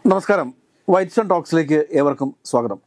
നമസ്കാരം. White stone ടോക്സിലേക്ക് ഏവർക്കും സ്വാഗതം.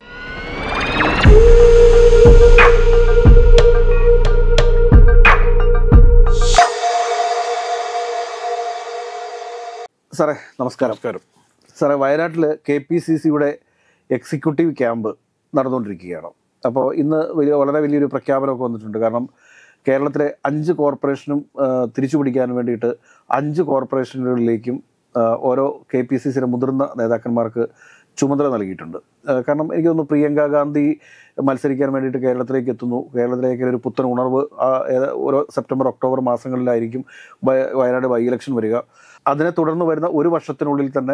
സാറേ നമസ്കാരം. സാറേ, വയനാട്ടിൽ KPCCയുടെ എക്സിക്യൂട്ടീവ് ക്യാമ്പ് നടന്നുകൊണ്ടിരിക്കുകയാണ്. അപ്പോൾ ഇന്ന് വളരെ വലിയൊരു പ്രഖ്യാപനമൊക്കെ വന്നിട്ടുണ്ട്. കാരണം കേരളത്തിലെ 5 കോർപ്പറേഷനും തിരിച്ചു പിടിക്കാൻ വേണ്ടിയിട്ട് 5 കോർപ്പറേഷനുകളിലേക്കും ഓരോ KPCCയുടെ മുതിർന്ന നേതാക്കന്മാർക്ക് ചുമതല നൽകിയിട്ടുണ്ട്. കാരണം എനിക്ക് തോന്നുന്നു പ്രിയങ്ക ഗാന്ധി മത്സരിക്കാൻ വേണ്ടിയിട്ട് കേരളത്തിലേക്ക് എത്തുന്നു. കേരളത്തിലേക്ക് ഒരു പുത്തൻ ഉണർവ് ഓരോ സെപ്റ്റംബർ ഒക്ടോബർ മാസങ്ങളിലായിരിക്കും വയനാട് ബൈ ഇലക്ഷൻ വരിക. അതിനെ തുടർന്ന് വരുന്ന ഒരു വർഷത്തിനുള്ളിൽ തന്നെ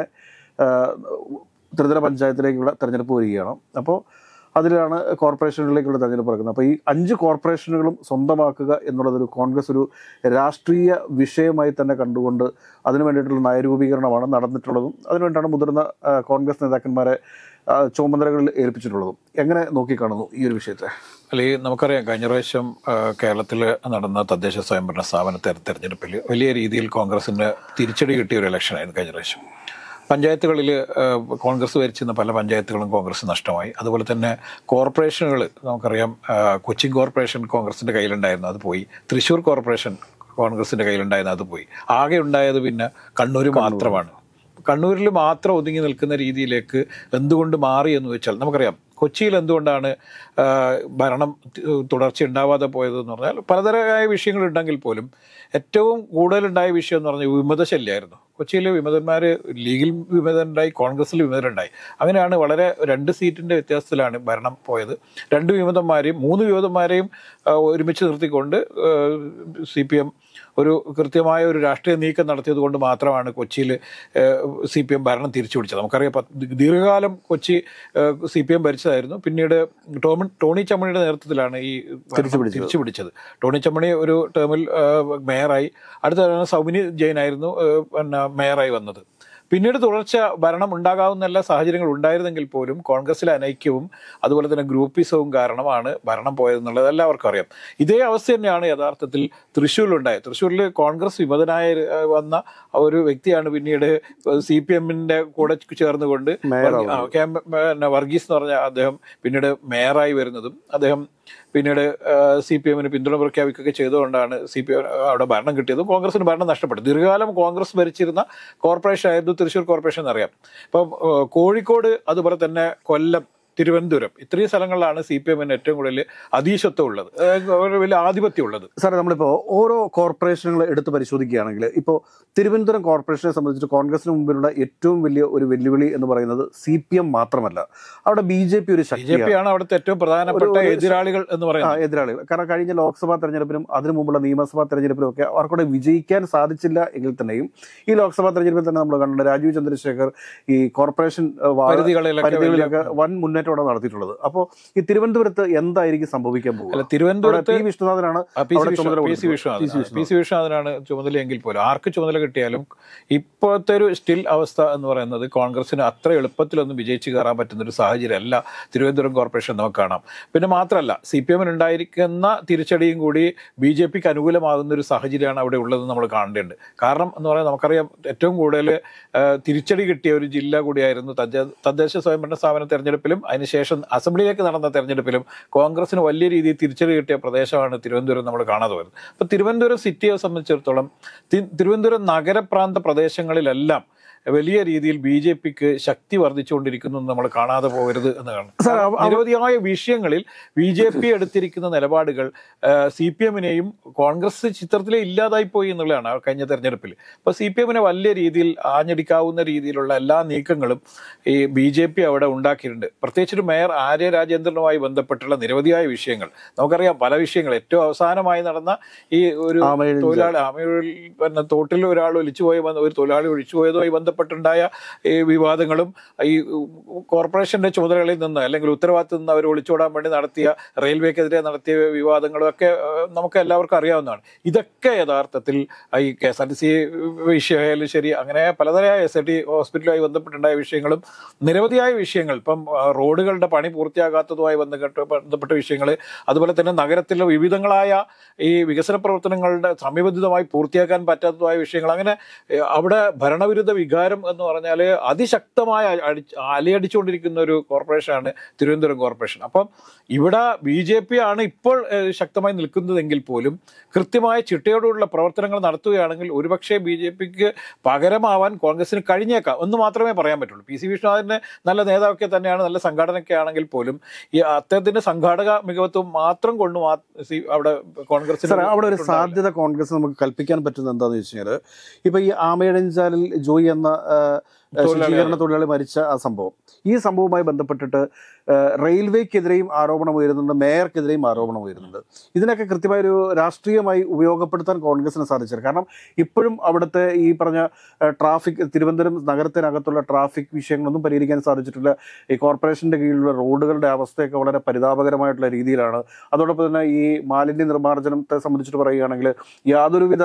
ത്രിതല പഞ്ചായത്തിലേക്കുള്ള തെരഞ്ഞെടുപ്പ് വരികയാണ്. അപ്പോൾ അതിലാണ് കോർപ്പറേഷനുകളിലേക്കുള്ള തെരഞ്ഞെടുപ്പ് നടക്കുന്നത്. അപ്പോൾ ഈ 5 കോർപ്പറേഷനുകളും സ്വന്തമാക്കുക എന്നുള്ളതൊരു കോൺഗ്രസ് ഒരു രാഷ്ട്രീയ വിഷയമായി തന്നെ കണ്ടുകൊണ്ട് അതിനു വേണ്ടിയിട്ടുള്ള നയരൂപീകരണമാണ് നടന്നിട്ടുള്ളതും അതിനുവേണ്ടിയാണ് മുതിർന്ന കോൺഗ്രസ് നേതാക്കന്മാരെ ചുമതലകളിൽ ഏൽപ്പിച്ചിട്ടുള്ളതും. എങ്ങനെ നോക്കിക്കാണുന്നു ഈ ഒരു വിഷയത്തെ? അല്ലെങ്കിൽ നമുക്കറിയാം, കഴിഞ്ഞ പ്രാവശ്യം കേരളത്തിൽ നടന്ന തദ്ദേശ സ്വയംഭരണ സ്ഥാപന തെരഞ്ഞെടുപ്പിൽ വലിയ രീതിയിൽ കോൺഗ്രസിന് തിരിച്ചടി കിട്ടിയ ഒരു ഇലക്ഷനായിരുന്നു കഴിഞ്ഞ പ്രാവശ്യം. പഞ്ചായത്തുകളിൽ കോൺഗ്രസ് ഭരിച്ചിരുന്ന പല പഞ്ചായത്തുകളും കോൺഗ്രസ് നഷ്ടമായി. അതുപോലെ തന്നെ കോർപ്പറേഷനുകൾ നമുക്കറിയാം, കൊച്ചിൻ കോർപ്പറേഷൻ കോൺഗ്രസിൻ്റെ കയ്യിലുണ്ടായിരുന്നു, അത് പോയി. തൃശ്ശൂർ കോർപ്പറേഷൻ കോൺഗ്രസിൻ്റെ കയ്യിലുണ്ടായിരുന്നു, അത് പോയി. ആകെ ഉണ്ടായത് പിന്നെ കണ്ണൂർ മാത്രമാണ്. കണ്ണൂരിൽ മാത്രം ഒതുങ്ങി നിൽക്കുന്ന രീതിയിലേക്ക് എന്തുകൊണ്ട് മാറി എന്ന് വെച്ചാൽ നമുക്കറിയാം, കൊച്ചിയിൽ എന്തുകൊണ്ടാണ് ഭരണം തുടർച്ച ഉണ്ടാവാതെ പോയതെന്ന് പറഞ്ഞാൽ പലതരമായ വിഷയങ്ങളുണ്ടെങ്കിൽ പോലും ഏറ്റവും കൂടുതലുണ്ടായ വിഷയം എന്ന് പറഞ്ഞാൽ വിമതശല്യമായിരുന്നു. കൊച്ചിയിൽ വിമതന്മാർ ലീഗിൽ വിമതരുണ്ടായി, കോൺഗ്രസിൽ വിമതരുണ്ടായി. അങ്ങനെയാണ് വളരെ 2 സീറ്റിൻ്റെ വ്യത്യാസത്തിലാണ് ഭരണം പോയത്. 3 വിമതന്മാരെയും ഒരുമിച്ച് നിർത്തിക്കൊണ്ട് CPM ഒരു കൃത്യമായ ഒരു രാഷ്ട്രീയ നീക്കം നടത്തിയത് കൊണ്ട് മാത്രമാണ് കൊച്ചിയിൽ CPM ഭരണം തിരിച്ചു പിടിച്ചത്. നമുക്കറിയാം, ദീർഘകാലം കൊച്ചി CPM ഭരിച്ചതായിരുന്നു. പിന്നീട് ടോണി ചമ്മണിയുടെ നേതൃത്വത്തിലാണ് ഈ തിരിച്ചു പിടിച്ചത്. ടോണി ചമ്മണി ഒരു ടേമിൽ മേയറായി. അടുത്ത സൗമിനി ജെയിനായിരുന്നു പിന്നെ മേയറായി വന്നത്. പിന്നീട് തുടർച്ച ഭരണം ഉണ്ടാകാവുന്ന എല്ലാ സാഹചര്യങ്ങൾ ഉണ്ടായിരുന്നെങ്കിൽ പോലും കോൺഗ്രസിലെ അനൈക്യവും അതുപോലെ തന്നെ ഗ്രൂപ്പിസവും കാരണമാണ് ഭരണം പോയതെന്നുള്ളത് എല്ലാവർക്കും അറിയാം. ഇതേ അവസ്ഥ തന്നെയാണ് യഥാർത്ഥത്തിൽ തൃശ്ശൂരിലുണ്ടായത്. തൃശ്ശൂരിൽ കോൺഗ്രസ് വിമതനായ വന്ന ഒരു വ്യക്തിയാണ് പിന്നീട് CPMന്റെ കൂടെ ചേർന്നുകൊണ്ട് വർഗീസ് എന്ന് പറഞ്ഞ അദ്ദേഹം പിന്നീട് മേയറായി വരുന്നതും അദ്ദേഹം പിന്നീട് CPMന് പിന്തുണ പ്രഖ്യാപിക്കുകയൊക്കെ ചെയ്തുകൊണ്ടാണ് CPM അവിടെ ഭരണം കിട്ടിയതും കോൺഗ്രസിന് ഭരണം നഷ്ടപ്പെട്ടു. ദീർഘകാലം കോൺഗ്രസ് ഭരിച്ചിരുന്ന കോർപ്പറേഷൻ ആയിരുന്നു തൃശ്ശൂർ കോർപ്പറേഷൻ എന്നറിയാം. ഇപ്പം കോഴിക്കോട്, അതുപോലെ തന്നെ കൊല്ലം, തിരുവനന്തപുരം, ഇത്രയും സ്ഥലങ്ങളിലാണ് CPMന് ഏറ്റവും കൂടുതൽ അധീശത്വം ഉള്ളത്, വലിയ ആധിപത്യം ഉള്ളത്. സാറേ, നമ്മളിപ്പോൾ ഓരോ കോർപ്പറേഷനുകൾ എടുത്ത് പരിശോധിക്കുകയാണെങ്കിൽ ഇപ്പോൾ തിരുവനന്തപുരം കോർപ്പറേഷനെ സംബന്ധിച്ച് കോൺഗ്രസിന് മുമ്പിലുള്ള ഏറ്റവും വലിയ ഒരു വെല്ലുവിളി എന്ന് പറയുന്നത് CPM മാത്രമല്ല, അവിടെ BJP ഒരു ശക്തിയാണ്. അവിടുത്തെ ഏറ്റവും പ്രധാനപ്പെട്ട എതിരാളികൾ എന്ന് പറയുന്നത് എതിരാളികൾ. കാരണം കഴിഞ്ഞ ലോക്സഭാ തെരഞ്ഞെടുപ്പിനും അതിനു മുമ്പുള്ള നിയമസഭാ തെരഞ്ഞെടുപ്പിനും ഒക്കെ അവർക്കൂടെ വിജയിക്കാൻ സാധിച്ചില്ല എങ്കിൽ തന്നെയും ഈ ലോക്സഭാ തെരഞ്ഞെടുപ്പിൽ തന്നെ നമ്മൾ കണ്ടിട്ടുണ്ട്, രാജീവ് ചന്ദ്രശേഖർ ഈ കോർപ്പറേഷൻ പരിധികളിലൊക്കെ വൻ മുന്നേറ്റം നടത്തിയിട്ടുള്ളത്. അപ്പോൾ ഈ തിരുവനന്തപുരത്ത് എന്തായിരിക്കും സംഭവിക്കാൻ പോകുന്നത്? തിരുവനന്തപുരത്ത് PC വിശ്വനാഥനാണ് ചുമതലയെങ്കിൽ പോലും ആർക്ക് ചുമതല കിട്ടിയാലും ഇപ്പോഴത്തെ ഒരു സ്റ്റിൽ അവസ്ഥ എന്ന് പറയുന്നത് കോൺഗ്രസിന് അത്ര എളുപ്പത്തിലൊന്നും വിജയിച്ച് കയറാൻ പറ്റുന്ന ഒരു സാഹചര്യമല്ല തിരുവനന്തപുരം കോർപ്പറേഷൻ നമുക്ക് കാണാം. പിന്നെ മാത്രമല്ല, CPMന് ഉണ്ടായിരിക്കുന്ന തിരിച്ചടിയും കൂടി BJPക്ക് അനുകൂലമാകുന്ന ഒരു സാഹചര്യമാണ് അവിടെ ഉള്ളതെന്ന് നമ്മൾ കാണേണ്ടതുണ്ട്. കാരണം എന്ന് പറയാൻ നമുക്കറിയാം, ഏറ്റവും കൂടുതൽ തിരിച്ചടി കിട്ടിയ ഒരു ജില്ല കൂടിയായിരുന്നു തദ്ദേശ സ്വയംഭരണ സ്ഥാപന തെരഞ്ഞെടുപ്പിലും അതിനുശേഷം അസംബ്ലിയിലേക്ക് നടന്ന തെരഞ്ഞെടുപ്പിലും കോൺഗ്രസിന് വലിയ രീതിയിൽ തിരിച്ചടി കിട്ടിയ പ്രദേശമാണ് തിരുവനന്തപുരം നമ്മൾ കാണാതെ പോയത്. അപ്പോൾ തിരുവനന്തപുരം സിറ്റിയെ സംബന്ധിച്ചിടത്തോളം തിരുവനന്തപുരം നഗരപ്രാന്ത പ്രദേശങ്ങളിലെല്ലാം വലിയ രീതിയിൽ BJPക്ക് ശക്തി വർദ്ധിച്ചുകൊണ്ടിരിക്കുന്നു എന്ന് നമ്മൾ കാണാതെ പോകരുത് എന്നാണ്. നിരവധിയായ വിഷയങ്ങളിൽ BJP എടുത്തിരിക്കുന്ന നിലപാടുകൾ CPMനെയും കോൺഗ്രസ് ചിത്രത്തിലേ ഇല്ലാതായി പോയി എന്നുള്ളതാണ് കഴിഞ്ഞ തെരഞ്ഞെടുപ്പിൽ. അപ്പോൾ CPMനെ വലിയ രീതിയിൽ ആഞ്ഞടിക്കാവുന്ന രീതിയിലുള്ള എല്ലാ നീക്കങ്ങളും ഈ BJP അവിടെ ഉണ്ടാക്കിയിട്ടുണ്ട്. പ്രത്യേകിച്ചൊരു മേയർ ആര്യ രാജേന്ദ്രനുമായി ബന്ധപ്പെട്ടുള്ള നിരവധിയായ വിഷയങ്ങൾ നമുക്കറിയാം. പല വിഷയങ്ങൾ ഏറ്റവും അവസാനമായി നടന്ന ഈ ഒരു തൊഴിലാളി പിന്നെ തോട്ടിൽ ഒരാൾ ഒരു തൊഴിലാളി ഒഴിച്ചുപോയതുമായി ബന്ധപ്പെട്ടുണ്ടായ ഈ വിവാദങ്ങളും ഈ കോർപ്പറേഷന്റെ ചുമതലകളിൽ നിന്ന് അല്ലെങ്കിൽ ഉത്തരവാദിത്തത്തിൽ നിന്ന് അവർ ഒളിച്ചോടാൻ വേണ്ടി നടത്തിയ റെയിൽവേക്കെതിരെ നടത്തിയ വിവാദങ്ങളും ഒക്കെ നമുക്ക് എല്ലാവർക്കും അറിയാവുന്നതാണ്. ഇതൊക്കെ യഥാർത്ഥത്തിൽ ഈ KSRTC വിഷയമായാലും ശരി, അങ്ങനെ പലതരമായ SIT ഹോസ്പിറ്റലുമായി ബന്ധപ്പെട്ടുണ്ടായ വിഷയങ്ങളും നിരവധിയായ വിഷയങ്ങൾ, ഇപ്പം റോഡുകളുടെ പണി പൂർത്തിയാകാത്തതുമായി ബന്ധപ്പെട്ട വിഷയങ്ങൾ, അതുപോലെ തന്നെ നഗരത്തിലെ വിവിധങ്ങളായ ഈ വികസന പ്രവർത്തനങ്ങളുടെ സമയബന്ധിതമായി പൂർത്തിയാക്കാൻ പറ്റാത്തതുമായ വിഷയങ്ങൾ, അങ്ങനെ അവിടെ ഭരണവിരുദ്ധ വികാരം വികാരം എന്ന് പറഞ്ഞാൽ അതിശക്തമായ അലയടിച്ചുകൊണ്ടിരിക്കുന്ന ഒരു കോർപ്പറേഷനാണ് തിരുവനന്തപുരം കോർപ്പറേഷൻ. അപ്പം ഇവിടെ BJP ആണ് ഇപ്പോൾ ശക്തമായി നിൽക്കുന്നതെങ്കിൽ പോലും കൃത്യമായ ചിട്ടയോടുള്ള പ്രവർത്തനങ്ങൾ നടത്തുകയാണെങ്കിൽ ഒരുപക്ഷെ BJPക്ക് പകരമാവാൻ കോൺഗ്രസിന് കഴിഞ്ഞേക്കാം എന്ന് മാത്രമേ പറയാൻ പറ്റുള്ളൂ. PC വിശ്വനാഥിന്റെ നല്ല നേതാവൊക്കെ തന്നെയാണ്, നല്ല സംഘാടനയൊക്കെ ആണെങ്കിൽ പോലും ഈ അദ്ദേഹത്തിന്റെ സംഘാടക മികവത്വം മാത്രം കൊണ്ട് അവിടെ കോൺഗ്രസിന് അവിടെ ഒരു സാധ്യത കോൺഗ്രസ് നമുക്ക് കൽപ്പിക്കാൻ പറ്റുന്നത് എന്താണെന്ന് വെച്ച് കഴിഞ്ഞാൽ, ഇപ്പൊ ഈ ആമയടഞ്ചാലിൽ ജോയി എന്ന ശുചീകരണ തൊഴിലാളി മരിച്ച ആ സംഭവം, ഈ സംഭവവുമായി ബന്ധപ്പെട്ടിട്ട് റെയിൽവേക്കെതിരെയും ആരോപണം ഉയരുന്നുണ്ട്, മേയർക്കെതിരെയും ആരോപണം ഉയരുന്നുണ്ട്. ഇതിനൊക്കെ കൃത്യമായൊരു രാഷ്ട്രീയമായി ഉപയോഗപ്പെടുത്താൻ കോൺഗ്രസിന് സാധിച്ചത്. കാരണം ഇപ്പോഴും അവിടുത്തെ ഈ പറഞ്ഞ ട്രാഫിക്, തിരുവനന്തപുരം നഗരത്തിനകത്തുള്ള ട്രാഫിക് വിഷയങ്ങളൊന്നും പരിഹരിക്കാൻ സാധിച്ചിട്ടില്ല. ഈ കോർപ്പറേഷൻ്റെ കീഴിലുള്ള റോഡുകളുടെ അവസ്ഥയൊക്കെ വളരെ പരിതാപകരമായിട്ടുള്ള രീതിയിലാണ്. അതോടൊപ്പം തന്നെ ഈ മാലിന്യ നിർമ്മാർജ്ജനത്തെ സംബന്ധിച്ചിട്ട് പറയുകയാണെങ്കിൽ യാതൊരുവിധ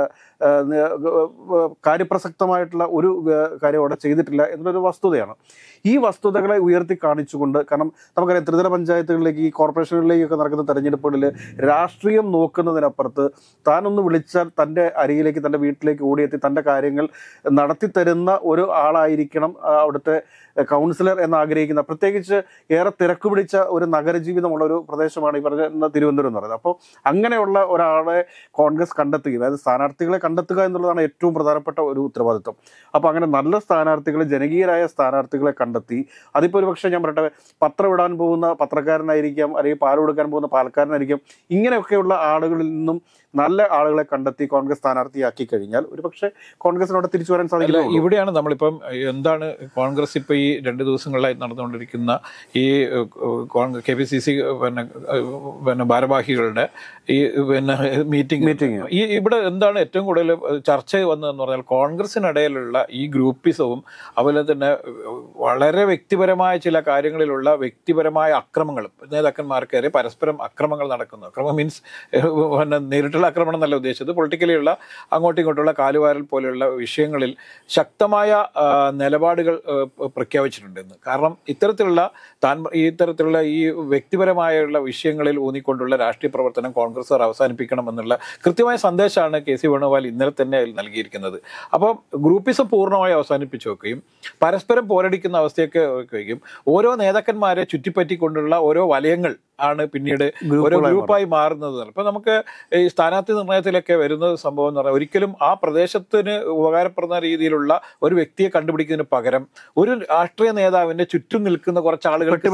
കാര്യപ്രസക്തമായിട്ടുള്ള ഒരു കാര്യം അവിടെ ചെയ്തിട്ടില്ല എന്നുള്ളൊരു വസ്തുതയാണ്. ഈ വസ്തുതകളെ ഉയർത്തി കാണിച്ചുകൊണ്ട്, കാരണം നമുക്കറിയാം ത്രിതല പഞ്ചായത്തുകളിലേക്ക്, ഈ കോർപ്പറേഷനുകളിലേക്കൊക്കെ നടക്കുന്ന തെരഞ്ഞെടുപ്പുകളിൽ രാഷ്ട്രീയം നോക്കുന്നതിനപ്പുറത്ത് താനൊന്ന് വിളിച്ചാൽ തൻ്റെ അരികിലേക്ക്, തൻ്റെ വീട്ടിലേക്ക് ഓടിയെത്തി തൻ്റെ കാര്യങ്ങൾ നടത്തിത്തരുന്ന ഒരു ആളായിരിക്കണം അവിടുത്തെ കൗൺസിലർ എന്നാഗ്രഹിക്കുന്ന, പ്രത്യേകിച്ച് ഏറെ തിരക്ക് പിടിച്ച ഒരു നഗരജീവിതമുള്ള ഒരു പ്രദേശമാണ് ഈ പറഞ്ഞ തിരുവനന്തപുരം എന്ന് പറയുന്നത്. അപ്പോൾ അങ്ങനെയുള്ള ഒരാളെ കോൺഗ്രസ് കണ്ടെത്തുകയും, അതായത് സ്ഥാനാർത്ഥികളെ കണ്ടെത്തുക എന്നുള്ളതാണ് ഏറ്റവും പ്രധാനപ്പെട്ട ഒരു ഉത്തരവാദിത്വം. അപ്പോൾ അങ്ങനെ നല്ല സ്ഥാനാർത്ഥികളെ, ജനകീയരായ സ്ഥാനാർത്ഥികളെ കണ്ടെത്തി, അതിപ്പോൾ ഒരു പക്ഷേ ഞാൻ പറയട്ടെ, പത്രം ഇടാൻ പോകുന്ന പത്രക്കാരനായിരിക്കാം, അല്ലെങ്കിൽ പാൽ കൊടുക്കാൻ പോകുന്ന പാൽക്കാരനായിരിക്കും, ഇങ്ങനെയൊക്കെയുള്ള ആളുകളിൽ നിന്നും നല്ല ആളുകളെ കണ്ടെത്തി കോൺഗ്രസ് സ്ഥാനാർത്ഥിയാക്കി കഴിഞ്ഞാൽ ഒരു പക്ഷേ കോൺഗ്രസിനോട് തിരിച്ചു വരാൻ സാധിക്കില്ല. ഇവിടെയാണ് നമ്മളിപ്പം എന്താണ് കോൺഗ്രസ് ഇപ്പോൾ ഈ 2 ദിവസങ്ങളിലായി നടന്നുകൊണ്ടിരിക്കുന്ന ഈ KPCC ഭാരവാഹികളുടെ ഈ മീറ്റിംഗ് ഈ ഇവിടെ എന്താണ് ഏറ്റവും കൂടുതൽ ചർച്ച വന്നതെന്ന് പറഞ്ഞാൽ കോൺഗ്രസിനിടയിലുള്ള ഈ ഗ്രൂപ്പിസവും അതുപോലെ തന്നെ വളരെ വ്യക്തിപരമായ ചില കാര്യങ്ങളിലുള്ള വ്യക്തിപരമായ അക്രമങ്ങൾ, നേതാക്കന്മാർക്കേറെ പരസ്പരം അക്രമങ്ങൾ നടക്കുന്നു. അക്രമം മീൻസ് നേരിട്ടുള്ള ആക്രമണം എന്നല്ല ഉദ്ദേശിച്ചത്, പൊളിറ്റിക്കലിയുള്ള അങ്ങോട്ടും ഇങ്ങോട്ടുള്ള കാലുവാരൽ പോലെയുള്ള വിഷയങ്ങളിൽ ശക്തമായ നിലപാടുകൾ പ്രഖ്യാപിച്ചിട്ടുണ്ടെന്ന്. കാരണം ഇത്തരത്തിലുള്ള ഈ വ്യക്തിപരമായുള്ള വിഷയങ്ങളിൽ ഊന്നിക്കൊണ്ടുള്ള രാഷ്ട്രീയ പ്രവർത്തനം കോൺഗ്രസ്സുകാർ അവസാനിപ്പിക്കണം എന്നുള്ള കൃത്യമായ സന്ദേശമാണ് KC വേണുഗോപാൽ ഇന്നലെ തന്നെ നൽകിയിരിക്കുന്നത്. അപ്പം ഗ്രൂപ്പിസം പൂർണ്ണമായി അവസാനിപ്പിച്ചു വെക്കുകയും പരസ്പരം പോരടിക്കുന്ന അവസ്ഥയൊക്കെ വയ്ക്കുകയും ഓരോ നേതാക്കന്മാരെ ചുറ്റിപ്പറ്റിക്കൊണ്ടുള്ള ഓരോ വലയങ്ങൾ ആണ് പിന്നീട് ഓരോ ഗ്രൂപ്പായി മാറുന്നത്. ഇപ്പം നമുക്ക് ഈ സ്ഥാനാർത്ഥി നിർണയത്തിലൊക്കെ വരുന്ന സംഭവം എന്ന് പറഞ്ഞാൽ ഒരിക്കലും ആ പ്രദേശത്തിന് ഉപകാരപ്പെടുന്ന രീതിയിലുള്ള ഒരു വ്യക്തിയെ കണ്ടുപിടിക്കുന്നതിന് പകരം ഒരു രാഷ്ട്രീയ നേതാവിന്റെ ചുറ്റും നിൽക്കുന്ന കുറച്ച് ആളുകൾക്ക്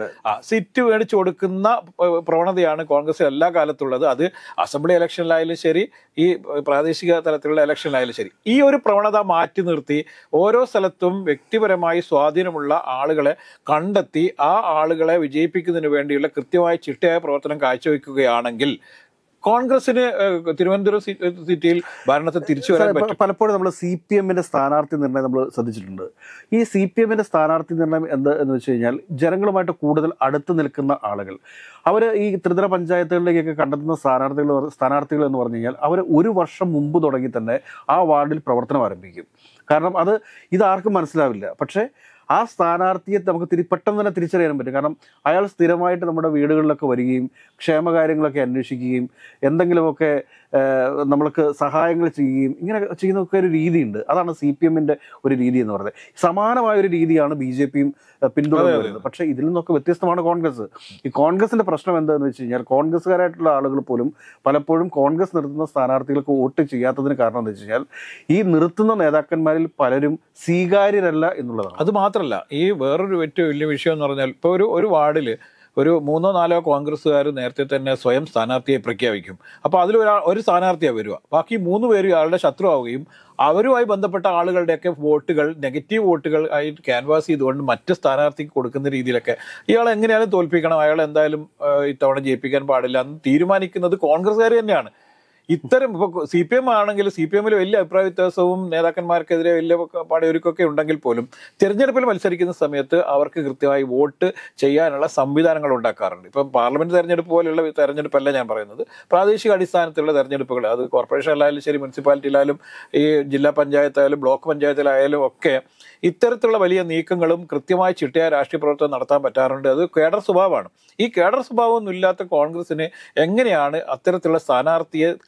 സീറ്റ് മേടിച്ചു കൊടുക്കുന്ന പ്രവണതയാണ് കോൺഗ്രസ് എല്ലാ കാലത്തുള്ളത്. അത് അസംബ്ലി ഇലക്ഷനിലായാലും ശരി, ഈ പ്രാദേശിക തലത്തിലുള്ള ഇലക്ഷനിലായാലും ശരി, ഈ ഒരു പ്രവണത മാറ്റി നിർത്തി ഓരോ സ്ഥലത്തും വ്യക്തിപരമായി സ്വാധീനമുള്ള ആളുകളെ കണ്ടെത്തി ആ ആളുകളെ വിജയിപ്പിക്കുന്നതിന് വേണ്ടിയുള്ള കൃത്യമായ ചിട്ടയായ പ്രവർത്തനം കാഴ്ചവെക്കുകയാണെങ്കിൽ കോൺഗ്രസിന് തിരുവനന്തപുരം സിറ്റിയിൽ ഭരണത്തെ തിരിച്ചു വരാൻ പറ്റും. പലപ്പോഴും നമ്മൾ CPMന്റെ സ്ഥാനാർത്ഥി നിർണ്ണയം നമ്മൾ ശ്രദ്ധിച്ചിട്ടുണ്ട്. ഈ CPMന്റെ സ്ഥാനാർത്ഥി നിർണ്ണയം എന്ന് വെച്ച് കഴിഞ്ഞാൽ ജനങ്ങളുമായിട്ട് കൂടുതൽ അടുത്ത് നിൽക്കുന്ന ആളുകൾ, അവർ ഈ ത്രിതല പഞ്ചായത്തുകളിലേക്കൊക്കെ കണ്ടെത്തുന്ന സ്ഥാനാർത്ഥികൾ എന്ന് പറഞ്ഞു കഴിഞ്ഞാൽ അവർ 1 വർഷം മുമ്പ് തുടങ്ങി തന്നെ ആ വാർഡിൽ പ്രവർത്തനം ആരംഭിക്കും. കാരണം ഇതാർക്കും മനസ്സിലാവില്ല. പക്ഷേ ആ സ്ഥാനാർത്ഥിയെ നമുക്ക് പെട്ടെന്ന് തന്നെ തിരിച്ചറിയാൻ പറ്റും. കാരണം അയാൾ സ്ഥിരമായിട്ട് നമ്മുടെ വീടുകളിലൊക്കെ വരികയും ക്ഷേമകാര്യങ്ങളൊക്കെ അന്വേഷിക്കുകയും എന്തെങ്കിലുമൊക്കെ നമ്മൾക്ക് സഹായങ്ങൾ ചെയ്യുകയും ഇങ്ങനെ ചെയ്യുന്നതൊക്കെ ഒരു രീതിയുണ്ട്. അതാണ് CPMന്റെ ഒരു രീതി എന്ന് പറയുന്നത്. സമാനമായ ഒരു രീതിയാണ് BJPയും പിന്തുടരുന്നത്. പക്ഷേ ഇതിൽ നിന്നൊക്കെ വ്യത്യസ്തമാണ് കോൺഗ്രസ്. ഈ കോൺഗ്രസിന്റെ പ്രശ്നം എന്താണെന്ന് വെച്ച് കഴിഞ്ഞാൽ കോൺഗ്രസ്സുകാരായിട്ടുള്ള ആളുകൾ പോലും പലപ്പോഴും കോൺഗ്രസ് നിർത്തുന്ന സ്ഥാനാർത്ഥികൾക്ക് വോട്ട് ചെയ്യാത്തതിന് കാരണം എന്താ വെച്ച് കഴിഞ്ഞാൽ ഈ നിർത്തുന്ന നേതാക്കന്മാരിൽ പലരും സ്വീകാര്യരല്ല എന്നുള്ളതാണ്. അത് മാത്രമല്ല, ഈ വേറൊരു ഏറ്റവും വലിയ വിഷയം എന്ന് പറഞ്ഞാൽ ഇപ്പോൾ ഒരു വാർഡിൽ ഒരു 3-4 കോൺഗ്രസ്സുകാർ നേരത്തെ തന്നെ സ്വയം സ്ഥാനാർത്ഥിയെ പ്രഖ്യാപിക്കും. അപ്പോൾ ഒരു സ്ഥാനാർത്ഥിയാണ് വരിക, ബാക്കി 3 പേരും ഇയാളുടെ ശത്രുവാവുകയും അവരുമായി ബന്ധപ്പെട്ട ആളുകളുടെയൊക്കെ വോട്ടുകൾ, നെഗറ്റീവ് വോട്ടുകൾ ആയി ക്യാൻവാസ് ചെയ്തുകൊണ്ട് മറ്റ് സ്ഥാനാർത്ഥിക്ക് കൊടുക്കുന്ന രീതിയിലൊക്കെ ഇയാൾ എങ്ങനെയാലും തോൽപ്പിക്കണം, അയാൾ എന്തായാലും ഇത്തവണ ജയിപ്പിക്കാൻ പാടില്ല എന്ന് തീരുമാനിക്കുന്നത് കോൺഗ്രസ്സുകാർ തന്നെയാണ്. ഇത്തരം ഇപ്പോൾ CPM ആണെങ്കിൽ CPMൽ വലിയ അഭിപ്രായ വ്യത്യാസവും നേതാക്കന്മാർക്കെതിരെ വലിയ പടയൊരുക്കൊക്കെ ഉണ്ടെങ്കിൽ പോലും തിരഞ്ഞെടുപ്പിൽ മത്സരിക്കുന്ന സമയത്ത് അവർക്ക് കൃത്യമായി വോട്ട് ചെയ്യാനുള്ള സംവിധാനങ്ങൾ ഉണ്ടാക്കാറുണ്ട്. ഇപ്പം പാർലമെന്റ് തെരഞ്ഞെടുപ്പ് പോലെയുള്ള തെരഞ്ഞെടുപ്പല്ല ഞാൻ പറയുന്നത്, പ്രാദേശിക അടിസ്ഥാനത്തിലുള്ള തെരഞ്ഞെടുപ്പുകൾ, അത് കോർപ്പറേഷനിലായാലും ശരി, മുനിസിപ്പാലിറ്റിയിലായാലും ഈ ജില്ലാ പഞ്ചായത്തായാലും ബ്ലോക്ക് പഞ്ചായത്തിലായാലും ഒക്കെ ഇത്തരത്തിലുള്ള വലിയ നീക്കങ്ങളും കൃത്യമായി ചിട്ടയായ രാഷ്ട്രീയ പ്രവർത്തനം നടത്താൻ പറ്റാറുണ്ട്. അത് കേഡർ സ്വഭാവമാണ്. ഈ കേഡർ സ്വഭാവമൊന്നും ഇല്ലാത്ത കോൺഗ്രസിന് എങ്ങനെയാണ് അത്തരത്തിലുള്ള സ്ഥാനാർത്ഥിയെ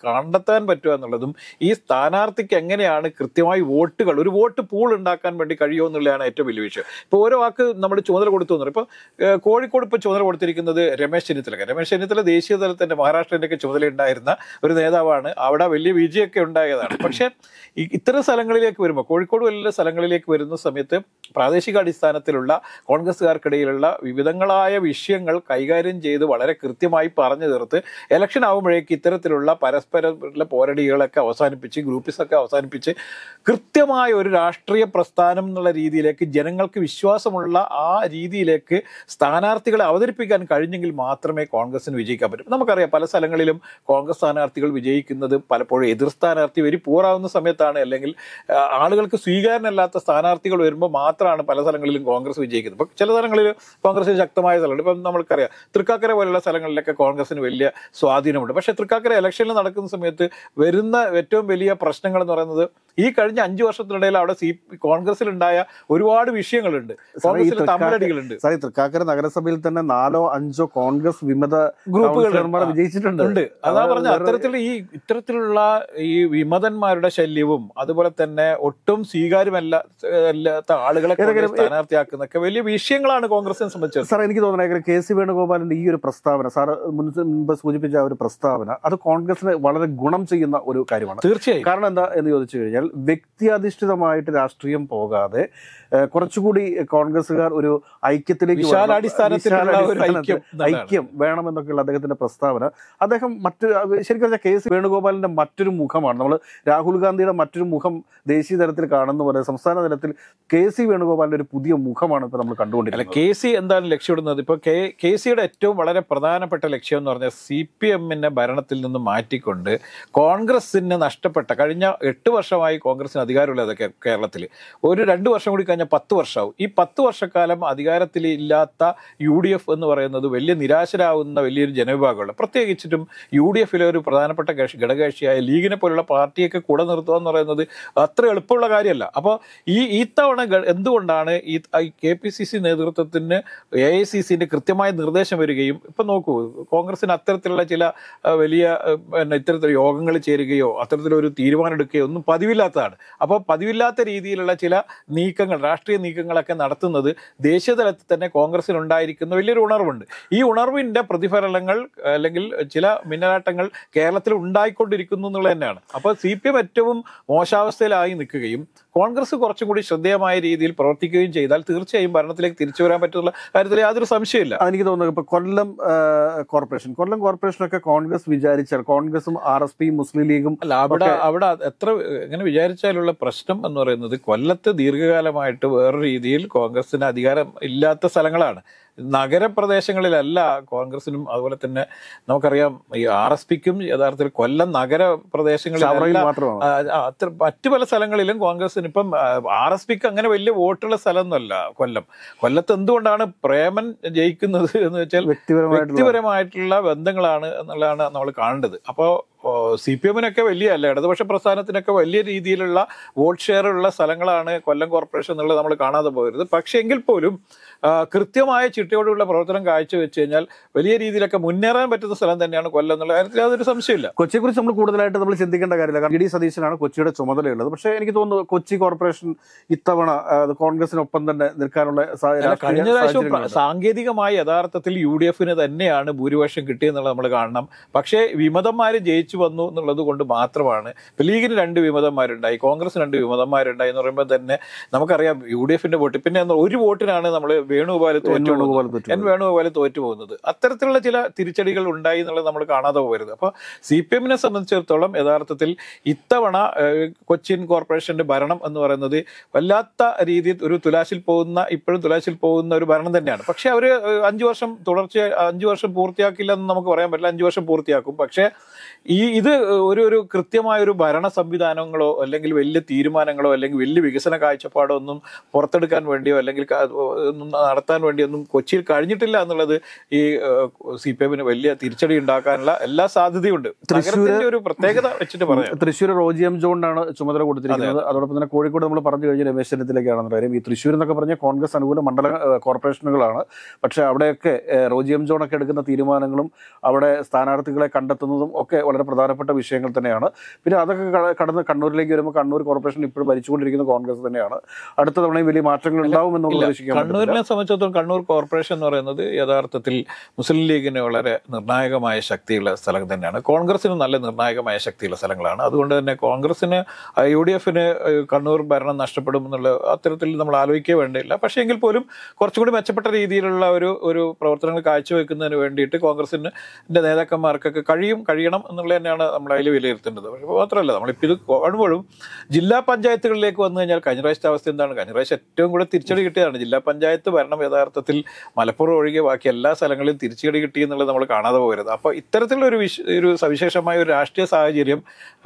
കണ്ടെത്താൻ പറ്റുക എന്നുള്ളതും ഈ സ്ഥാനാർത്ഥിക്ക് എങ്ങനെയാണ് കൃത്യമായി വോട്ടുകൾ ഒരു വോട്ട് പൂൾ ഉണ്ടാക്കാൻ വേണ്ടി കഴിയുമോ എന്നുള്ളതാണ് ഏറ്റവും വലിയ വിഷയം. ഇപ്പോൾ ഓരോ വാക്ക് നമ്മൾ ചുമതല കൊടുത്തു എന്ന് പറയും. ഇപ്പോൾ കോഴിക്കോട് ഇപ്പോൾ ചുമതല കൊടുത്തിരിക്കുന്നത് രമേശ് ചെന്നിത്തല ദേശീയ തലത്തിൻ്റെ മഹാരാഷ്ട്രൻ്റെയൊക്കെ ചുമതല ഉണ്ടായിരുന്ന ഒരു നേതാവാണ്. അവിടെ വലിയ വിജയമൊക്കെ ഉണ്ടായതാണ്. പക്ഷേ ഇത്തരം സ്ഥലങ്ങളിലേക്ക് വരുമ്പോൾ കോഴിക്കോട് വലിയ സ്ഥലങ്ങളിലേക്ക് വരുന്ന സമയത്ത് പ്രാദേശിക അടിസ്ഥാനത്തിലുള്ള കോൺഗ്രസ്സുകാർക്കിടയിലുള്ള വിവിധങ്ങളായ വിഷയങ്ങൾ കൈകാര്യം ചെയ്ത് വളരെ കൃത്യമായി പറഞ്ഞു തീർത്ത് ഇലക്ഷൻ ആകുമ്പോഴേക്ക് ഇത്തരത്തിലുള്ള പരസ്പരമുള്ള പോരടികളൊക്കെ അവസാനിപ്പിച്ച് ഗ്രൂപ്പിസൊക്കെ അവസാനിപ്പിച്ച് കൃത്യമായ ഒരു രാഷ്ട്രീയ പ്രസ്ഥാനം എന്നുള്ള രീതിയിലേക്ക് ജനങ്ങൾക്ക് വിശ്വാസമുള്ള ആ രീതിയിലേക്ക് സ്ഥാനാർത്ഥികളെ അവതരിപ്പിക്കാൻ കഴിഞ്ഞെങ്കിൽ മാത്രമേ കോൺഗ്രസിന് വിജയിക്കാൻ പറ്റൂ. നമുക്കറിയാം പല സ്ഥലങ്ങളിലും കോൺഗ്രസ് സ്ഥാനാർത്ഥികൾ വിജയിക്കുന്നത് പലപ്പോഴും എതിർ സ്ഥാനാർത്ഥി വരി പൂറാവുന്ന സമയത്താണ്, അല്ലെങ്കിൽ ആളുകൾക്ക് സ്വീകാര്യനല്ലാത്ത സ്ഥാനാർത്ഥികൾ വരുമ്പോൾ മാത്രമാണ് പല സ്ഥലങ്ങളിലും കോൺഗ്രസ് വിജയിക്കുന്നത്. ഇപ്പം ചില സ്ഥലങ്ങളിൽ കോൺഗ്രസിന് ശക്തമായ സ്ഥലമുണ്ട്. ഇപ്പം നമ്മൾക്കറിയാം തൃക്കാക്കര പോലുള്ള സ്ഥലങ്ങളിലൊക്കെ കോൺഗ്രസിന് വലിയ സ്വാധീനമുണ്ട്. പക്ഷേ തൃക്കാക്കര ഇലക്ഷനിൽ നടക്കുന്ന സമയത്ത് വരുന്ന ഏറ്റവും വലിയ പ്രശ്നങ്ങൾ എന്ന് പറയുന്നത് ഈ കഴിഞ്ഞ 5 വർഷത്തിനിടയിൽ അവിടെ കോൺഗ്രസിലുണ്ടായ ഒരുപാട് വിഷയങ്ങളുണ്ട്, കോൺഗ്രസിൽ തമ്മിലടികളുണ്ട്. തൃക്കാക്കര നഗരസഭയിൽ തന്നെ 4 or 5 കോൺഗ്രസ് വിമത ഗ്രൂപ്പുകൾ വിജയിച്ചിട്ടുണ്ട്. അതാ പറഞ്ഞ ഇത്തരത്തിലുള്ള ഈ വിമതന്മാരുടെ ശല്യവും അതുപോലെ തന്നെ ഒട്ടും സ്വീകാര്യമല്ലാത്ത ആളുകളെ സ്ഥാനാർത്ഥിയാക്കുന്നൊക്കെ വലിയ വിഷയങ്ങളാണ് കോൺഗ്രസിനെ സംബന്ധിച്ചത്. സാർ, എനിക്ക് തോന്നുന്നത് KC വേണുഗോപാലിന്റെ ഈ ഒരു പ്രസ്താവന, സാർ മുൻപ് സൂചിപ്പിച്ച ഒരു പ്രസ്താവന, അത് കോൺഗ്രസിന് വളരെ ഗുണം ചെയ്യുന്ന ഒരു കാര്യമാണ്. തീർച്ചയായും. കാരണം എന്താ എന്ന് ചോദിച്ചു കഴിഞ്ഞാൽ വ്യക്തിയധിഷ്ഠിതമായിട്ട് രാഷ്ട്രീയം പോകാതെ കുറച്ചുകൂടി കോൺഗ്രസുകാർ ഒരു ഐക്യത്തിലേക്ക് ഐക്യം വേണമെന്നൊക്കെയുള്ള അദ്ദേഹത്തിന്റെ പ്രസ്താവന. അദ്ദേഹം ശരിക്കും പറഞ്ഞാൽ KC വേണുഗോപാലിന്റെ മറ്റൊരു മുഖമാണ്. നമ്മൾ രാഹുൽ ഗാന്ധിയുടെ മറ്റൊരു മുഖം ദേശീയ തലത്തിൽ കാണുന്ന പോലെ സംസ്ഥാന തലത്തിൽ KC വേണുഗോപാലിന്റെ ഒരു പുതിയ മുഖമാണ് ഇപ്പോൾ നമ്മൾ കണ്ടുകൊണ്ടിരിക്കുന്നത്. KC എന്താണ് ലക്ഷ്യമിടുന്നത്? ഇപ്പോൾ KCയുടെ ഏറ്റവും വളരെ പ്രധാനപ്പെട്ട ലക്ഷ്യം എന്ന് പറഞ്ഞാൽ CPM-നെ ഭരണത്തിൽ നിന്ന് മാറ്റിക്കൊണ്ട് കോൺഗ്രസിന് നഷ്ടപ്പെട്ട കഴിഞ്ഞ 8 വർഷമായി കോൺഗ്രസിന് അധികാരമുള്ളത് കേരളത്തിൽ, ഒരു 2 വർഷം കൂടി കഴിഞ്ഞാൽ 10 വർഷമാവും. ഈ 10 വർഷക്കാലം അധികാരത്തിൽ ഇല്ലാത്ത UDF എന്ന് പറയുന്നത് വലിയ നിരാശരാകുന്ന വലിയൊരു ജനവിഭാഗമുള്ള, പ്രത്യേകിച്ചിട്ടും UDF-ലെ ഒരു പ്രധാനപ്പെട്ട ഘടകകക്ഷിയായ ലീഗിനെ പോലുള്ള പാർട്ടിയൊക്കെ കൂടെ നിർത്തുക എന്ന് പറയുന്നത് അത്ര എളുപ്പമുള്ള കാര്യമല്ല. അപ്പോൾ ഈ തവണ എന്തുകൊണ്ടാണ് ഈ KPCC നേതൃത്വത്തിന് AICC-ന്റെ കൃത്യമായ നിർദ്ദേശം വരികയും, ഇപ്പം നോക്കൂ, കോൺഗ്രസിന് അത്തരത്തിലുള്ള ചില വലിയ ഇത്തരത്തിലുള്ള യോഗങ്ങൾ ചേരുകയോ അത്തരത്തിലൊരു തീരുമാനം എടുക്കുകയോ ഒന്നും പതിവില്ലാത്തതാണ്. അപ്പോൾ പതിവില്ലാത്ത രീതിയിലുള്ള ചില നീക്കങ്ങൾ, രാഷ്ട്രീയ നീക്കങ്ങളൊക്കെ നടത്തുന്നത് ദേശീയ തലത്തിൽ തന്നെ കോൺഗ്രസിനുണ്ടായിരിക്കുന്ന വലിയൊരു ഉണർവുണ്ട്. ഈ ഉണർവിൻ്റെ പ്രതിഫലനങ്ങൾ അല്ലെങ്കിൽ ചില മിന്നലാട്ടങ്ങൾ കേരളത്തിൽ ഉണ്ടായിക്കൊണ്ടിരിക്കുന്നു എന്നുള്ളത് തന്നെയാണ്. അപ്പോൾ CPM ഏറ്റവും മോശാവസ്ഥയിലായി നിൽക്കുകയും കോൺഗ്രസ് കുറച്ചും കൂടി ശ്രദ്ധേയമായ രീതിയിൽ പ്രവർത്തിക്കുകയും ചെയ്താൽ തീർച്ചയായും ഭരണത്തിലേക്ക് തിരിച്ചു വരാൻ പറ്റുന്ന കാര്യത്തിൽ യാതൊരു സംശയമില്ല. എനിക്ക് തോന്നുന്നത് ഇപ്പോൾ കൊല്ലം കോർപ്പറേഷനൊക്കെ കോൺഗ്രസ് വിചാരിച്ചാൽ കോൺഗ്രസും RSPയും മുസ്ലിം ലീഗും അല്ല, അവിടെ എത്ര എങ്ങനെ വിചാരിച്ചാലുള്ള പ്രശ്നം എന്ന് പറയുന്നത് കൊല്ലത്ത് ദീർഘകാലമായിട്ട് വേറൊരു രീതിയിൽ കോൺഗ്രസിന് അധികാരം ഇല്ലാത്ത സ്ഥലങ്ങളാണ്. നഗരപ്രദേശങ്ങളിലല്ല കോൺഗ്രസിനും അതുപോലെ തന്നെ നമുക്കറിയാം ഈ RSPക്കും യഥാർത്ഥത്തിൽ കൊല്ലം നഗരപ്രദേശങ്ങളിൽ മറ്റു പല സ്ഥലങ്ങളിലും കോൺഗ്രസിന് ഇപ്പം RSPക്ക് അങ്ങനെ വലിയ വോട്ടുള്ള സ്ഥലമൊന്നുമല്ല കൊല്ലത്ത്. എന്തുകൊണ്ടാണ് പ്രേമൻ ജയിക്കുന്നത് എന്ന് വെച്ചാൽ വ്യക്തിപരമായിട്ടുള്ള ബന്ധങ്ങളാണ് എന്നുള്ളതാണ് നമ്മൾ കാണേണ്ടത്. അപ്പോൾ CPM-നൊക്കെ ഇടതുപക്ഷ പ്രസ്ഥാനത്തിനൊക്കെ വലിയ രീതിയിലുള്ള വോട്ട് ഷെയർ ഉള്ള സ്ഥലങ്ങളാണ് കൊല്ലം കോർപ്പറേഷൻ എന്നുള്ളത് നമ്മൾ കാണാതെ പോകരുത്. പക്ഷേ എങ്കിൽ പോലും കൃത്യമായ ചിട്ടയോടുള്ള പ്രവർത്തനം കാഴ്ചവെച്ച് കഴിഞ്ഞാൽ വലിയ രീതിയിലൊക്കെ മുന്നേറാൻ പറ്റുന്ന സ്ഥലം തന്നെയാണ് കൊല്ലം എന്നുള്ള കാര്യത്തിൽ യാതൊരു സംശയമില്ല. കൊച്ചിയെക്കുറിച്ച് നമ്മൾ കൂടുതലായിട്ട് നമ്മൾ ചിന്തിക്കേണ്ട കാര്യമില്ല. കാരണം D സതീശനാണ് കൊച്ചിയുടെ ചുമതലയുള്ളത്. പക്ഷേ എനിക്ക് തോന്നുന്നു കൊച്ചി കോർപ്പറേഷൻ ഇത്തവണ കോൺഗ്രസിനൊപ്പം തന്നെ നിൽക്കാനുള്ള കഴിഞ്ഞ പ്രാവശ്യം സാങ്കേതികമായി യഥാർത്ഥത്തിൽ UDF-ന് തന്നെയാണ് ഭൂരിപക്ഷം കിട്ടിയെന്നുള്ളത് നമ്മൾ കാണണം. പക്ഷേ വിമതന്മാർ ജയിച്ചു വന്നു എന്നുള്ളത് കൊണ്ട് മാത്രമാണ്. ലീഗിന് 2 വിമതന്മാരുണ്ടായി, കോൺഗ്രസ് 2 വിമതന്മാരുണ്ടായി എന്ന് പറയുമ്പോൾ തന്നെ നമുക്കറിയാം UDF-ന്റെ വോട്ട്. പിന്നെ ഒരു വോട്ടിനാണ് നമ്മൾ വേണുഗോപാൽ തോറ്റു പോകുന്നത്. അത്തരത്തിലുള്ള ചില തിരിച്ചടികൾ ഉണ്ടായി എന്നുള്ളത് നമ്മൾ കാണാതെ പോകരുത്. അപ്പോൾ CPM-നെ സംബന്ധിച്ചിടത്തോളം യഥാർത്ഥത്തിൽ ഇത്തവണ കൊച്ചിൻ കോർപ്പറേഷന്റെ ഭരണം എന്ന് പറയുന്നത് വല്ലാത്ത രീതിയിൽ ഒരു ഇപ്പോഴും തുലാശിൽ പോകുന്ന ഒരു ഭരണം തന്നെയാണ്. പക്ഷെ അവർ 5 വർഷം 5 വർഷം പൂർത്തിയാക്കില്ല എന്ന് നമുക്ക് പറയാൻ പറ്റില്ല. 5 വർഷം പൂർത്തിയാക്കും. പക്ഷേ ഇത് ഒരു കൃത്യമായ ഒരു ഭരണ സംവിധാനങ്ങളോ അല്ലെങ്കിൽ വലിയ തീരുമാനങ്ങളോ അല്ലെങ്കിൽ വലിയ വികസന കാഴ്ചപ്പാടോ ഒന്നും പുറത്തെടുക്കാൻ വേണ്ടിയോ അല്ലെങ്കിൽ നടത്താൻ വേണ്ടിയൊന്നും കൊച്ചിയിൽ കഴിഞ്ഞിട്ടില്ല എന്നുള്ളത് ഈ CPM-ന് വലിയ തിരിച്ചടി ഉണ്ടാക്കാനുള്ള എല്ലാ സാധ്യതയുണ്ട്. നഗരത്തിന്റെ ഒരു പ്രത്യേകത വെച്ചിട്ട് പറയാം. തൃശ്ശൂർ റോജി എം ജോണിനാണ് ചുമതല കൊടുത്തിരിക്കുന്നത്. അതോടൊപ്പം തന്നെ കോഴിക്കോട് നമ്മൾ പറഞ്ഞു കഴിഞ്ഞ രമേശ് ചെന്നിത്തലയ്ക്കാണെന്ന് കാര്യം. ഈ തൃശ്ശൂർ എന്നൊക്കെ പറഞ്ഞാൽ കോൺഗ്രസ് അനുകൂല മണ്ഡല കോർപ്പറേഷനുകളാണ്. പക്ഷെ അവിടെയൊക്കെ റോജി എം ജോണൊക്കെ എടുക്കുന്ന തീരുമാനങ്ങളും അവിടെ സ്ഥാനാർത്ഥികളെ കണ്ടെത്തുന്നതും ഒക്കെ വളരെ പ്രധാനപ്പെട്ട വിഷയങ്ങൾ തന്നെയാണ്. പിന്നെ അതൊക്കെ കടന്ന് കണ്ണൂരിലേക്ക് വരുമ്പോൾ കണ്ണൂർ കോർപ്പറേഷൻ ഇപ്പോഴും ഭരിച്ചുകൊണ്ടിരിക്കുന്ന കോൺഗ്രസ് തന്നെയാണ്. അടുത്ത തവണയും വലിയ മാറ്റങ്ങൾ ഉണ്ടാവും എന്നുള്ളത് പ്രതീക്ഷിക്കാൻ കണ്ണൂരിനെ സംബന്ധിച്ചിടത്തോളം കണ്ണൂർ കോർപ്പറേഷൻ എന്ന് പറയുന്നത് യഥാർത്ഥത്തിൽ മുസ്ലിം ലീഗിന് വളരെ നിർണായകമായ ശക്തിയുള്ള സ്ഥലം തന്നെയാണ്. കോൺഗ്രസിന് നല്ല നിർണായകമായ ശക്തിയുള്ള സ്ഥലങ്ങളാണ്. അതുകൊണ്ട് തന്നെ കോൺഗ്രസിന് UDF-ന് കണ്ണൂർ ഭരണം നഷ്ടപ്പെടും എന്നുള്ള അത്തരത്തിൽ നമ്മൾ ആലോചിക്കേ വേണ്ടിയില്ല. പക്ഷേ എങ്കിൽ പോലും കുറച്ചുകൂടി മെച്ചപ്പെട്ട രീതിയിലുള്ള ഒരു പ്രവർത്തനങ്ങൾ കാഴ്ചവെക്കുന്നതിന് വേണ്ടിയിട്ട് കോൺഗ്രസിൻ്റെ നേതാക്കന്മാർക്കൊക്കെ കഴിയണം എന്നുള്ളത് തന്നെയാണ് നമ്മൾ അതിൽ വിലയിരുത്തേണ്ടത്. പക്ഷേ മാത്രമല്ല, നമ്മളിപ്പോൾ ഇത് കാണുമ്പോഴും ജില്ലാ പഞ്ചായത്തുകളിലേക്ക് വന്നു കഴിഞ്ഞാൽ കഴിഞ്ഞ പ്രാവശ്യത്തെ അവസ്ഥ എന്താണ്? കഴിഞ്ഞ പ്രാവശ്യം ഏറ്റവും കൂടെ തിരിച്ചടി കിട്ടിയതാണ്. ജില്ലാ പഞ്ചായത്ത് ഭരണം യഥാർത്ഥത്തിൽ മലപ്പുറം ഒഴികെ ബാക്കി എല്ലാ സ്ഥലങ്ങളിലും തിരിച്ചടി കിട്ടി എന്നുള്ളത് നമ്മൾ കാണാതെ പോകരുത്. അപ്പോൾ ഇത്തരത്തിലുള്ള ഒരു സവിശേഷമായ ഒരു രാഷ്ട്രീയ സാഹചര്യം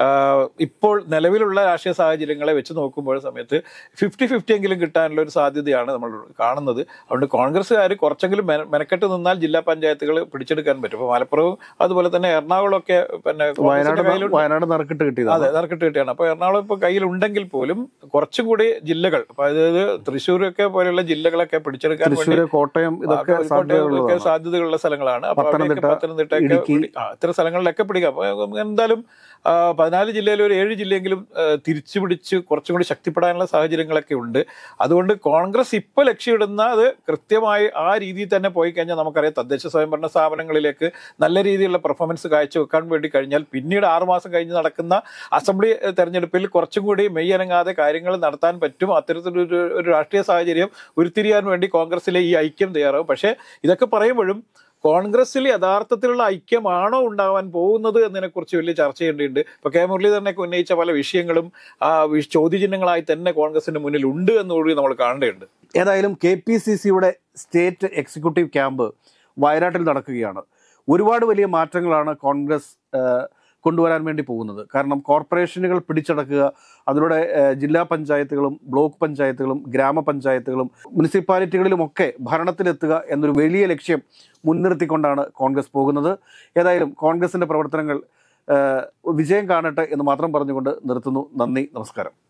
ഇപ്പോൾ നിലവിലുള്ള രാഷ്ട്രീയ സാഹചര്യങ്ങളെ വെച്ച് നോക്കുമ്പോൾ സമയത്ത് 50-50 എങ്കിലും കിട്ടാനുള്ള ഒരു സാധ്യതയാണ് നമ്മൾ കാണുന്നത്. അതുകൊണ്ട് കോൺഗ്രസ്സുകാർ കുറച്ചെങ്കിലും മെനക്കെട്ട് നിന്നാൽ ജില്ലാ പഞ്ചായത്തുകൾ പിടിച്ചെടുക്കാൻ പറ്റും. ഇപ്പോൾ മലപ്പുറവും അതുപോലെ തന്നെ എറണാകുളമൊക്കെ പിന്നെ വയനാട് നറുക്കിട്ട് കിട്ടിയത്. അതെ, നറുക്കിട്ട് കിട്ടിയാണ്. അപ്പോൾ എറണാകുളം ഇപ്പോൾ കയ്യിലുണ്ടെങ്കിൽ പോലും കുറച്ചും കൂടി ജില്ലകൾ, അതായത് തൃശ്ശൂരൊക്കെ പോലെയുള്ള ജില്ലകളൊക്കെ പിടിച്ചെടുക്കാൻ വേണ്ടി കോട്ടയം ഇതൊക്കെ സാധ്യതകളുള്ള സ്ഥലങ്ങളാണ്. അപ്പോൾ പത്തനംതിട്ട ഇത്തരം സ്ഥലങ്ങളിലൊക്കെ പിടിക്കാം. അപ്പോൾ എന്തായാലും 14 ജില്ലയിൽ ഒരു 7 ജില്ലയെങ്കിലും തിരിച്ചു പിടിച്ച് കുറച്ചും കൂടി ശക്തിപ്പെടാനുള്ള സാഹചര്യങ്ങളൊക്കെ ഉണ്ട്. അതുകൊണ്ട് കോൺഗ്രസ് ഇപ്പോൾ ലക്ഷ്യമിടുന്നത് കൃത്യമായി ആ രീതിയിൽ തന്നെ പോയി കഴിഞ്ഞാൽ നമുക്കറിയാം, തദ്ദേശ സ്വയംഭരണ സ്ഥാപനങ്ങളിലേക്ക് നല്ല രീതിയിലുള്ള പെർഫോമൻസ് കാഴ്ചവെക്കാൻ വേണ്ടി കഴിഞ്ഞാൽ പിന്നീട് 6 മാസം കഴിഞ്ഞ് നടക്കുന്ന അസംബ്ലി തെരഞ്ഞെടുപ്പിൽ കുറച്ചും കൂടി മെയ്യനങ്ങാതെ കാര്യങ്ങൾ നടത്താൻ പറ്റും. അത്തരത്തിലൊരു രാഷ്ട്രീയ സാഹചര്യം ഉരുത്തിരിയാൻ വേണ്ടി കോൺഗ്രസിലെ ഈ ഐക്യം തയ്യാറാവും. പക്ഷേ ഇതൊക്കെ പറയുമ്പോഴും കോൺഗ്രസിൽ യഥാർത്ഥത്തിലുള്ള ഐക്യമാണോ ഉണ്ടാവാൻ പോകുന്നത് എന്നതിനെക്കുറിച്ച് വലിയ ചർച്ച ചെയ്യേണ്ടതുണ്ട്. ഇപ്പോൾ കെ മുരളീധരനൊക്കെ ഉന്നയിച്ച പല വിഷയങ്ങളും ചോദ്യചിഹ്നങ്ങളായി തന്നെ കോൺഗ്രസിന്റെ മുന്നിൽ ഉണ്ട് എന്നുകൂടി നമ്മൾ കാണേണ്ടതുണ്ട്. ഏതായാലും KPCCയുടെ സ്റ്റേറ്റ് എക്സിക്യൂട്ടീവ് ക്യാമ്പ് വയനാട്ടിൽ നടക്കുകയാണ്. ഒരുപാട് വലിയ മാറ്റങ്ങളാണ് കോൺഗ്രസ് കൊണ്ടുവരാൻ വേണ്ടി പോകുന്നത്. കാരണം കോർപ്പറേഷനുകൾ പിടിച്ചടക്കുക, അതിലൂടെ ജില്ലാ പഞ്ചായത്തുകളും ബ്ലോക്ക് പഞ്ചായത്തുകളും ഗ്രാമപഞ്ചായത്തുകളും മുനിസിപ്പാലിറ്റികളിലുമൊക്കെ ഭരണത്തിലെത്തുക എന്നൊരു വലിയ ലക്ഷ്യം മുൻനിർത്തിക്കൊണ്ടാണ് കോൺഗ്രസ് പോകുന്നത്. ഏതായാലും കോൺഗ്രസിൻ്റെ പ്രവർത്തനങ്ങൾ വിജയം കാണട്ടെ എന്ന് മാത്രം പറഞ്ഞുകൊണ്ട് നിർത്തുന്നു. നന്ദി, നമസ്കാരം.